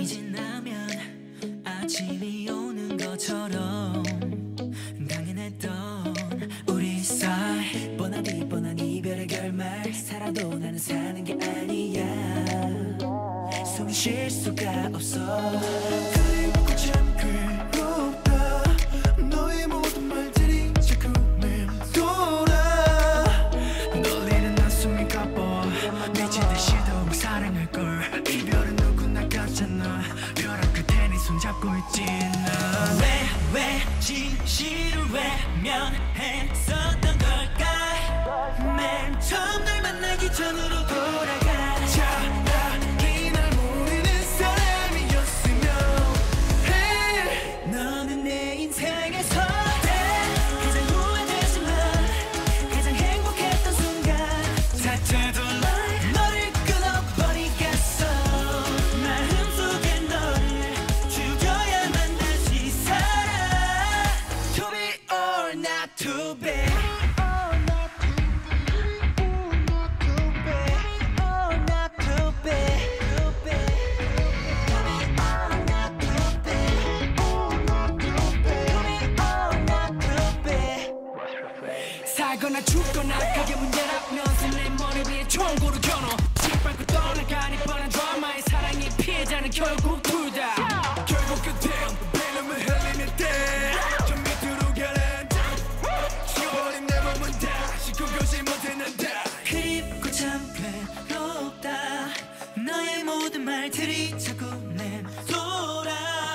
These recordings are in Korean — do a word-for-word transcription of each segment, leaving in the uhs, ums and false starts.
밤이 지나면 아침이 오는 것처럼 당연했던 우리 사이 뻔하디 뻔한 이별의 결말 살아도 나는 사는 게 아니야 숨 쉴 수가 없어 그리고 참 괴롭다 너의 모든 말들이 자꾸 맴돌아 놀리는 난 숨이 가뻐 미친 듯이도 사랑할걸 이별은 누구나 같잖아 벼랑 끝에 네 손잡고 있지 나 왜 왜 진실을 외면했었던 걸까 맨 처음 널 만나기 전으로 돌아가 차라리 날 모르는 사람이었으면 해 너는 내 인생에서 가장 후회되지만 가장 행복했던 순간 다 되돌아 너를 끊어버리겠어 마음속에 너를 죽여야만 다시 살아 To be or not to be 살거나 죽거나 그게 문제라면서 내 머리 위에 총구를 겨눠 짓밟고 떠나가니 뻔한 드라마의 사랑의 피해자는 결국 둘다 결국 그때 venom을 흘리는 때저 밑으로 가라앉아 지워버린 내 몸은 다시 꿈꾸지 못했는데 그립고 참 괴롭다 너의 모든 말들이 자꾸 맴돌아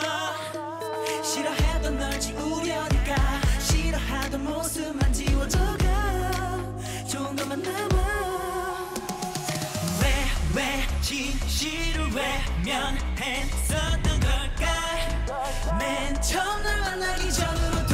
싫어했던 널 지우려니까 싫어하던 모습만 지워져가 좋은 것만 남아 왜 왜 진실을 외면했었던 걸까 맨 처음 널 만나기 전으로